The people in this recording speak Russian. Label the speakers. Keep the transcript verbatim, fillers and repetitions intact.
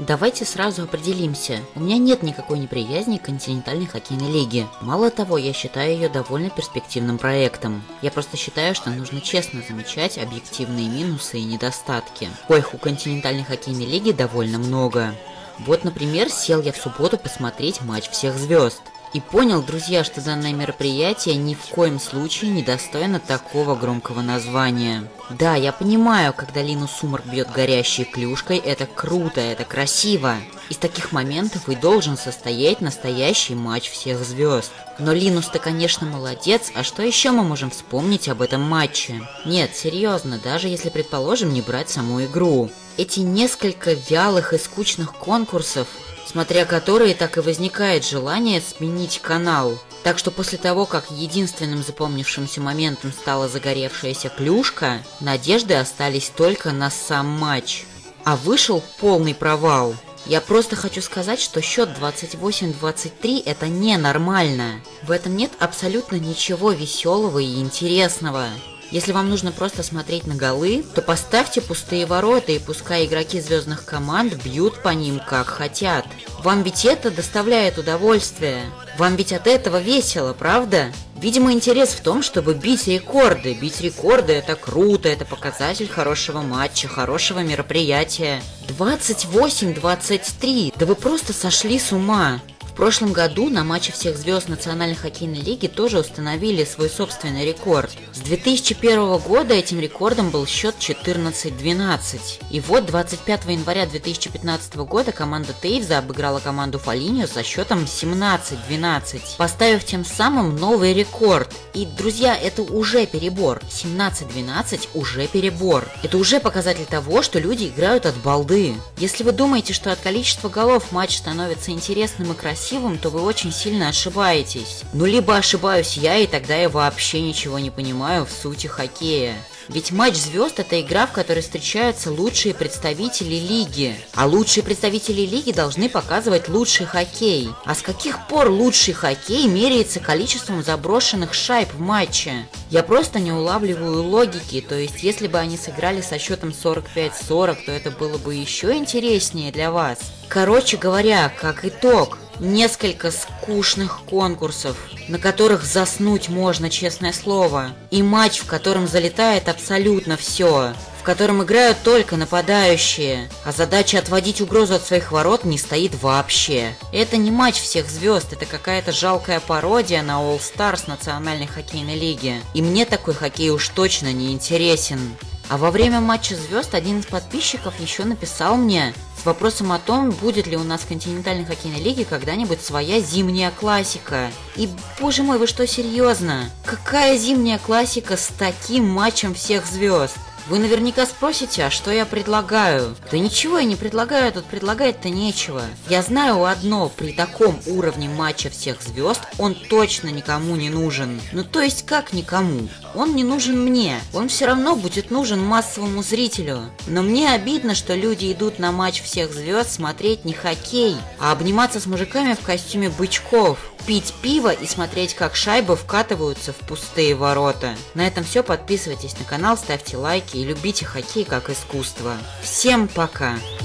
Speaker 1: Давайте сразу определимся. У меня нет никакой неприязни к континентальной хоккейной лиге. Мало того, я считаю ее довольно перспективным проектом. Я просто считаю, что нужно честно замечать объективные минусы и недостатки. Коих у континентальной хоккейной лиги довольно много. Вот, например, сел я в субботу посмотреть матч всех звезд. И понял, друзья, что данное мероприятие ни в коем случае не достойно такого громкого названия. Да, я понимаю, когда Линус Сумарк бьет горящей клюшкой, это круто, это красиво. Из таких моментов и должен состоять настоящий матч всех звезд. Но Линус-то, конечно, молодец, а что еще мы можем вспомнить об этом матче? Нет, серьезно, даже если, предположим, не брать саму игру. Эти несколько вялых и скучных конкурсов, смотря которые так и возникает желание сменить канал. Так что после того, как единственным запомнившимся моментом стала загоревшаяся клюшка, надежды остались только на сам матч. А вышел полный провал. Я просто хочу сказать, что счет двадцать восемь двадцать три это ненормально. В этом нет абсолютно ничего веселого и интересного. Если вам нужно просто смотреть на голы, то поставьте пустые ворота и пускай игроки звездных команд бьют по ним как хотят. Вам ведь это доставляет удовольствие. Вам ведь от этого весело, правда? Видимо, интерес в том, чтобы бить рекорды. Бить рекорды – это круто, это показатель хорошего матча, хорошего мероприятия. двадцать восемь двадцать три, да вы просто сошли с ума. В прошлом году на матче всех звезд Национальной хоккейной лиги тоже установили свой собственный рекорд. С две тысячи первого года этим рекордом был счет четырнадцать двенадцать. И вот двадцать пятого января две тысячи пятнадцатого года команда Тейвза обыграла команду Фолиньо со счетом семнадцать двенадцать, поставив тем самым новый рекорд. И, друзья, это уже перебор. семнадцать двенадцать уже перебор. Это уже показатель того, что люди играют от балды. Если вы думаете, что от количества голов матч становится интересным и красивым, то вы очень сильно ошибаетесь. Ну, либо ошибаюсь я, и тогда я вообще ничего не понимаю в сути хоккея. Ведь матч звезд – это игра, в которой встречаются лучшие представители лиги. А лучшие представители лиги должны показывать лучший хоккей. А с каких пор лучший хоккей меряется количеством заброшенных шайб в матче? Я просто не улавливаю логики. То есть, если бы они сыграли со счетом сорок пять сорок, то это было бы еще интереснее для вас. Короче говоря, как итог, несколько скучных конкурсов, на которых заснуть можно, честное слово, и матч, в котором залетает абсолютно все, в котором играют только нападающие, а задача отводить угрозу от своих ворот не стоит вообще. Это не матч всех звезд, это какая-то жалкая пародия на All Stars Национальной хоккейной лиги, и мне такой хоккей уж точно не интересен. А во время матча звезд один из подписчиков еще написал мне с вопросом о том, будет ли у нас в континентальной хоккейной лиге когда-нибудь своя зимняя классика. И, боже мой, вы что, серьезно? Какая зимняя классика с таким матчем всех звезд? Вы наверняка спросите, а что я предлагаю? Да ничего я не предлагаю, тут предлагать-то нечего. Я знаю одно, при таком уровне матча всех звезд он точно никому не нужен. Ну то есть как никому? Он не нужен мне, он все равно будет нужен массовому зрителю. Но мне обидно, что люди идут на матч всех звезд смотреть не хоккей, а обниматься с мужиками в костюме бычков, пить пиво и смотреть, как шайбы вкатываются в пустые ворота. На этом все, подписывайтесь на канал, ставьте лайки и любите хоккей как искусство. Всем пока!